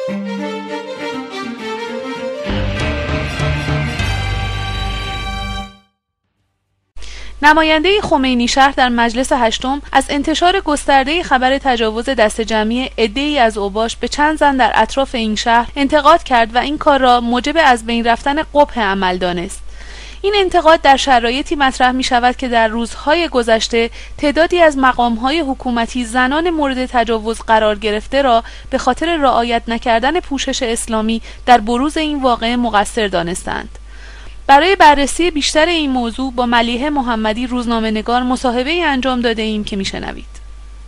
نماینده خمینی شهر در مجلس هشتم از انتشار گسترده خبر تجاوز دست جمعی عده‌ای از اوباش به چند زن در اطراف این شهر انتقاد کرد و این کار را موجب از بین رفتن قبح عمل دانست. این انتقاد در شرایطی مطرح می شود که در روزهای گذشته تعدادی از مقامهای حکومتی زنان مورد تجاوز قرار گرفته را به خاطر رعایت نکردن پوشش اسلامی در بروز این واقعه مقصر دانستند. برای بررسی بیشتر این موضوع با ملیحه محمدی روزنامه‌نگار مصاحبه‌ای انجام داده ایم که میشنوید.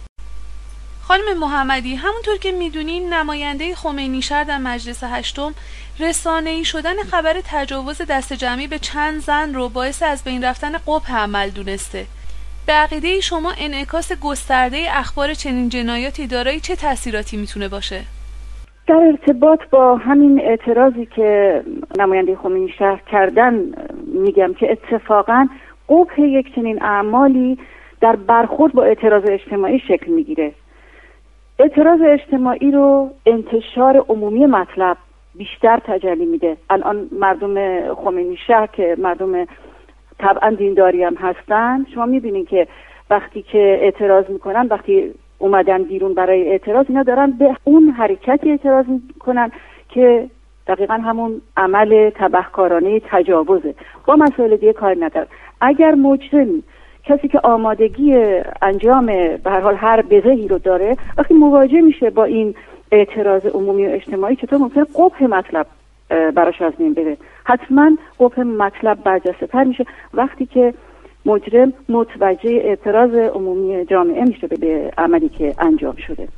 خانم محمدی، همونطور که میدونین نماینده خمینی شهر در مجلس هشتم رسانه‌ای شدن خبر تجاوز دست جمعی به چند زن رو باعث از بین رفتن قبح عمل دونسته. به عقیده شما انعکاس گسترده اخبار چنین جنایاتی دارای چه تأثیراتی میتونه باشه؟ در ارتباط با همین اعتراضی که نماینده خمینی شهر کردن میگم که اتفاقاً قبح یک چنین اعمالی در برخورد با اعتراض اجتماعی شکل میگیره. اعتراض اجتماعی رو انتشار عمومی مطلب بیشتر تجلی میده. الان مردم خمینی شهر که مردم طبعا دینداری هم هستن، شما میبینین که وقتی که اعتراض میکنن، وقتی اومدن بیرون برای اعتراض، اینا دارن به اون حرکتی اعتراض میکنن که دقیقا همون عمل تبهکارانه تجاوزه. با مسائل دیگه کار ندارن. اگر مجرمی، کسی که آمادگی انجام به هر حال هر بزهی رو داره، وقتی مواجه میشه با این اعتراض عمومی و اجتماعی، چطور ممکنه قبح مطلب براش از بین بره؟ حتما قبح مطلب برجسته‌تر میشه وقتی که مجرم متوجه اعتراض عمومی جامعه میشه به عملی که انجام شده.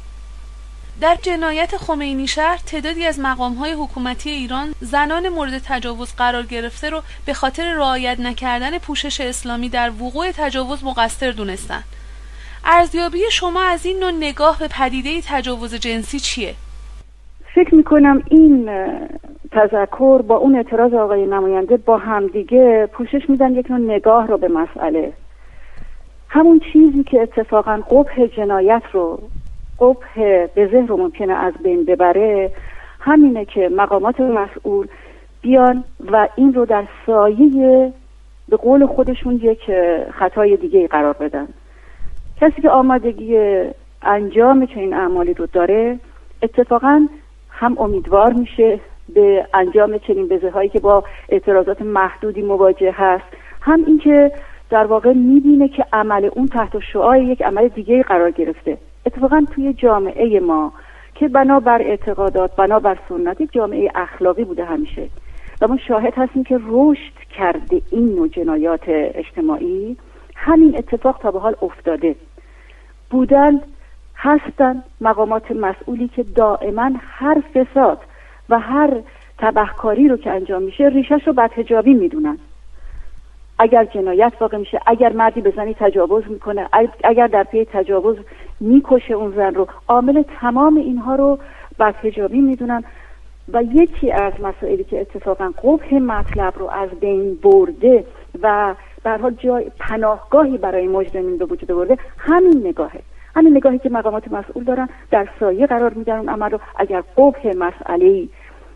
در جنایت خمینی شهر تعدادی از مقام‌های حکومتی ایران زنان مورد تجاوز قرار گرفته رو به خاطر رعایت نکردن پوشش اسلامی در وقوع تجاوز مقصر دونستن. ارزیابی شما از این نوع نگاه به پدیده تجاوز جنسی چیه؟ فکر میکنم این تذکر با اون اعتراض آقای نماینده با همدیگه پوشش میدن یک نوع نگاه رو به مسئله. همون چیزی که اتفاقا قبح جنایت رو، قبح بزه رو ممکنه از بین ببره، همینه که مقامات مسئول بیان و این رو در سایه به قول خودشون یک خطای دیگه قرار بدن. کسی که آمادگی انجام چنین اعمالی رو داره اتفاقا هم امیدوار میشه به انجام چنین بزه هایی که با اعتراضات محدودی مواجه هست، هم این که در واقع میبینه که عمل اون تحت شعاع یک عمل دیگه قرار گرفته. اتفاقا توی جامعه ما که بنابر اعتقادات، بنابر سنت، یک جامعه اخلاقی بوده همیشه و ما شاهد هستیم که رشد کرده این نوع جنایات اجتماعی. همین اتفاق تا به حال افتاده بودند، هستند مقامات مسئولی که دائما هر فساد و هر تبهکاری رو که انجام میشه ریشش رو بدحجابی میدونن. اگر جنایت واقع میشه، اگر مردی به زنی تجاوز میکنه، اگر در پی تجاوز میکشه اون زن رو، عامل تمام اینها رو بدحجابی میدونن. و یکی از مسائلی که اتفاقا قبح مطلب رو از بین برده و به هر حال جای پناهگاهی برای مجرمین به وجود آورده، همین نگاهی که مقامات مسئول دارن، در سایه قرار میدن اون عمل رو. اگر قبح مسئله‌ای،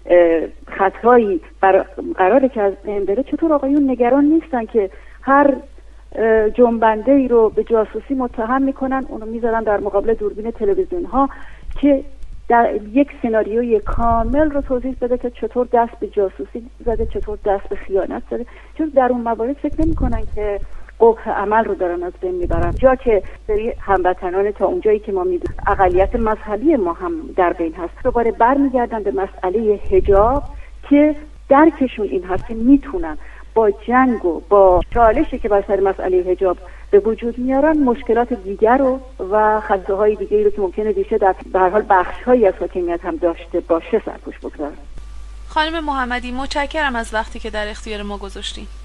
خطایی قراره که از بین بره، چطور آقایون نگران نیستن که هر جنبنده ای رو به جاسوسی متهم میکنن، اونو میذارن در مقابل دوربین تلویزیون ها که در یک سناریوی کامل رو توضیح بده که چطور دست به جاسوسی زده، چطور دست به خیانت زده. چون در اون موارد فکر نمی‌کنن که قبح عمل رو دارن از بین میبرن، جا که سری هموطنان تا اونجایی که ما میدونیم اقلیت مذهبی ما هم در بین هست، دوباره برمیگردن به مسئله حجاب که درکشون این هست که میتونن با جنگ و با چالشی که بر سر مسئله حجاب به وجود میارن مشکلات دیگر رو و خطاهای دیگری رو که ممکنه ریشه در به هر حال بخش‌هایی از حاکمیت هم داشته باشه سرپوش بگذارن. خانم محمدی، متشکرم از وقتی که در اختیار ما گذاشتین.